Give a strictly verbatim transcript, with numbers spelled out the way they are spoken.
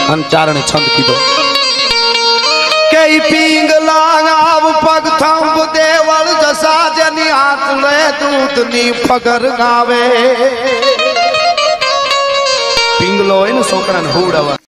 अन चारणे छंद कीधो कई पिंगला आव पग थंब देवल जसा जनी हाथ ले दूधनी फगर गावे पिंगलो इन सोकरन हुड़वा